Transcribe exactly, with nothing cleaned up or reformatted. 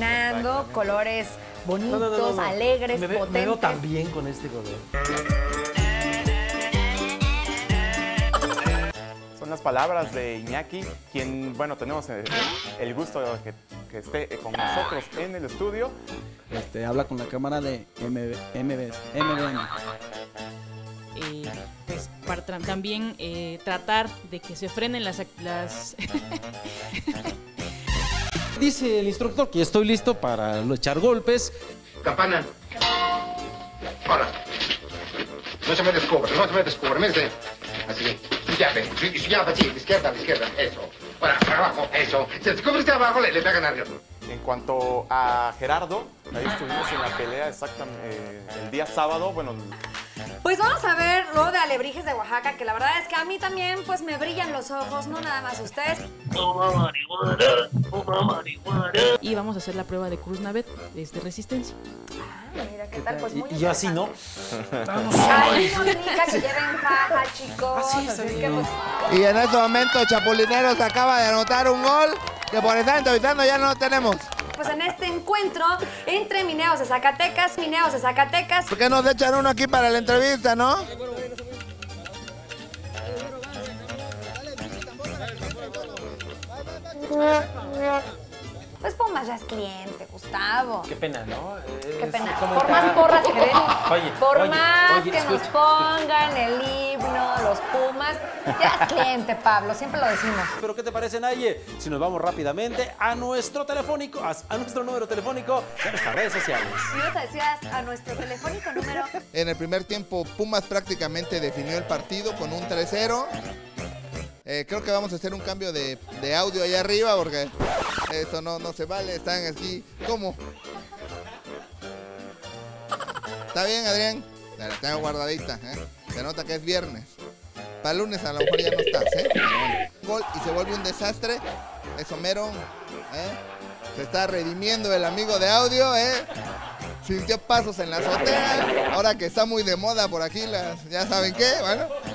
combinando colores bonitos, no, no, no, no. alegres, me ve, potentes. Me veo tan bien con este color. Son las palabras de Iñaki, quien, bueno, tenemos el, el gusto de que, que esté con nosotros en el estudio. Este, habla con la cámara de M B M. Eh, pues para también eh, tratar de que se frenen las... las Dice el instructor que estoy listo para echar golpes. Campana. Ahora. No se me descubra, no se me descubra. Mire. Así. Su llave, su, su llave así, de izquierda, de izquierda. Eso. Ahora, para abajo, eso. Si descubre usted abajo, le, le pegan arriba. En cuanto a Gerardo, ahí estuvimos en la pelea exactamente eh, el día sábado, bueno... Pues vamos a ver lo de Alebrijes de Oaxaca, que la verdad es que a mí también pues me brillan los ojos, no nada más ustedes. Y vamos a hacer la prueba de Cruz Navet, de resistencia. Ah, mira qué tal, pues muy Y yo así no. Vamos. Ay, no diga que lleven caja, chicos. Así, así que, pues... Y en este momento Chapulineros acaba de anotar un gol que por estar entrevistando ya no lo tenemos. Pues en este encuentro entre Mineos de Zacatecas, Mineos de Zacatecas. ¿Por qué nos echan uno aquí para la entrevista, no? Pues Pumas ya es cliente, Gustavo. Qué pena, ¿no? Qué pena. Por Por más porras que den, oye, por oye, más oye, que escucha. nos pongan el himno, los Pumas, ya es cliente, Pablo, siempre lo decimos. Pero ¿qué te parece, Naye? Si nos vamos rápidamente a nuestro telefónico, a, a nuestro número telefónico de nuestras redes sociales. Y nos decías a nuestro telefónico número. En el primer tiempo Pumas prácticamente definió el partido con un tres cero. Eh, creo que vamos a hacer un cambio de, de audio allá arriba porque esto no, no se vale, están aquí. ¿Cómo? ¿Está bien, Adrián? La tengo guardadita, ¿eh? Se nota que es viernes. Para el lunes a lo mejor ya no estás, ¿eh? Gol y se vuelve un desastre. Es Homero, ¿eh? Se está redimiendo el amigo de audio, ¿eh? Sintió pasos en la azotea. Ahora que está muy de moda por aquí, las, ya saben qué, bueno.